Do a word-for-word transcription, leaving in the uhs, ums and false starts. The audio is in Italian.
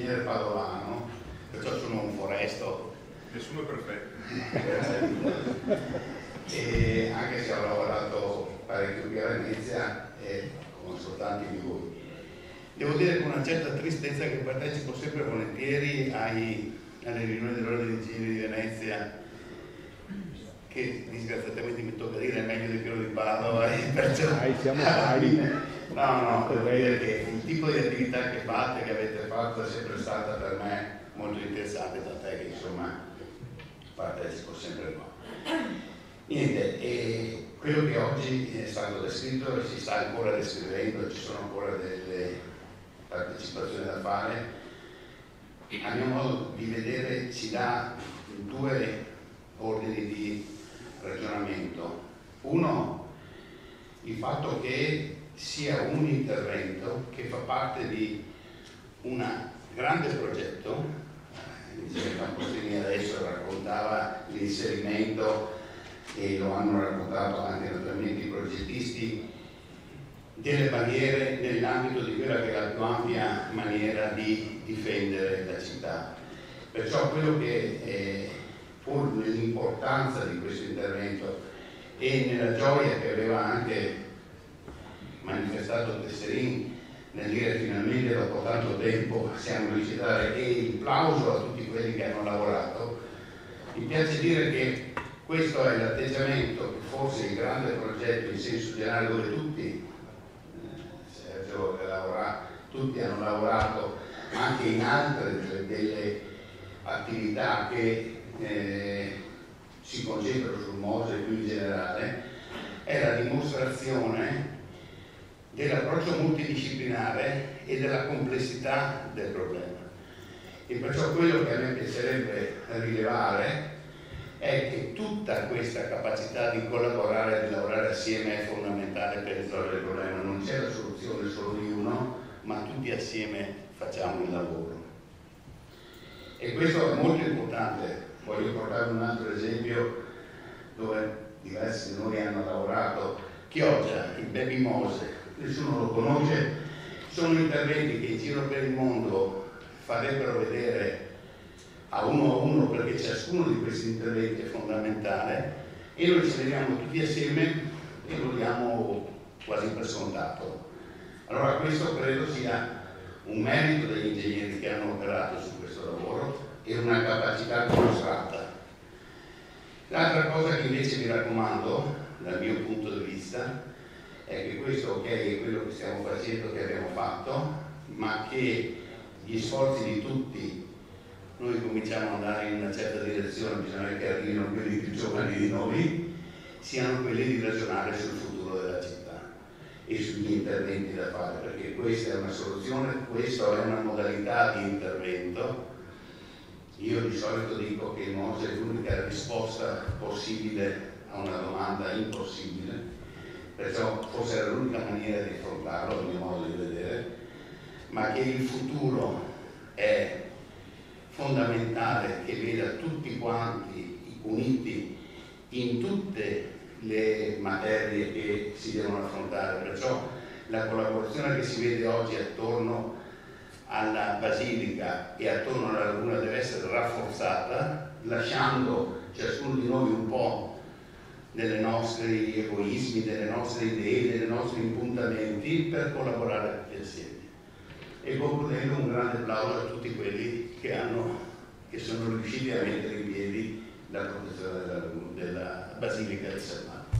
ingegnere padovano, perciò sono un foresto. Nessuno è perfetto. E anche se ho lavorato parecchio qui a Venezia e conosco tanti di voi. Devo dire con una certa tristezza che partecipo sempre volentieri ai, alle riunioni dell'Ordine dei Ingegneri di Venezia, che disgraziatamente mi tocca dire è meglio di quello di Padova, e perciò Dai, siamo pari. no, no, devo dire che il tipo di attività che fate, che avete fatto, è sempre stata per me molto interessante, tant'è che insomma partecipo sempre qua. Niente, e quello che oggi è stato descritto e si sta ancora descrivendo, ci sono ancora delle partecipazioni da fare, a mio modo di vedere ci dà due ordini di ragionamento. Uno, il fatto che sia un intervento che fa parte di un grande progetto. Il Campostini adesso raccontava l'inserimento, e lo hanno raccontato anche naturalmente i progettisti, delle barriere nell'ambito di quella che è la più ampia maniera di difendere la città. Perciò quello che è, pur nell'importanza di questo intervento e nella gioia che aveva anche manifestato Tesserin nel dire finalmente dopo tanto tempo siamo riusciti a dare, e il plauso a tutti quelli che hanno lavorato, mi piace dire che questo è l'atteggiamento che forse il grande progetto in senso generale, dove tutti, Sergio lavora, tutti hanno lavorato anche in altre delle, delle attività che eh, si concentrano sul Mose più in generale, è la dimostrazione dell'approccio multidisciplinare e della complessità del problema. E perciò quello che a me piacerebbe rilevare è che tutta questa capacità di collaborare e di lavorare assieme è fondamentale per risolvere il problema. Non c'è la soluzione solo di uno, ma tutti assieme facciamo il lavoro. E questo è molto importante. Voglio portare un altro esempio dove diversi di noi hanno lavorato. Chioggia, il Baby Mose, nessuno lo conosce, sono interventi che in giro per il mondo farebbero vedere a uno a uno, perché ciascuno di questi interventi è fondamentale, e noi ci vediamo tutti assieme e lo diamo quasi per scontato. Allora questo credo sia un merito degli ingegneri che hanno operato su questo lavoro e una capacità dimostrata. L'altra cosa che invece vi raccomando, dal mio punto di vista, è che questo ok è quello che stiamo facendo, che abbiamo fatto, ma che gli sforzi di tutti, noi cominciamo ad andare in una certa direzione, bisogna che arrivino quelli più giovani di noi, siano quelli di ragionare sul futuro della città e sugli interventi da fare, perché questa è una soluzione, questa è una modalità di intervento. Io di solito dico che il Mose è l'unica risposta possibile a una domanda impossibile, perciò forse era l'unica maniera di affrontarlo, a mio modo di vedere, ma che il futuro è fondamentale che veda tutti quanti uniti in tutte le materie che si devono affrontare. Perciò la collaborazione che si vede oggi attorno alla Basilica e attorno alla Laguna deve essere rafforzata, lasciando ciascuno di noi un po' dei nostri egoismi, delle nostre idee, dei nostri impuntamenti, per collaborare tutti assieme. E concludendo un grande applauso a tutti quelli che, hanno, che sono riusciti a mettere in piedi la protezione della, della Basilica di San Marco.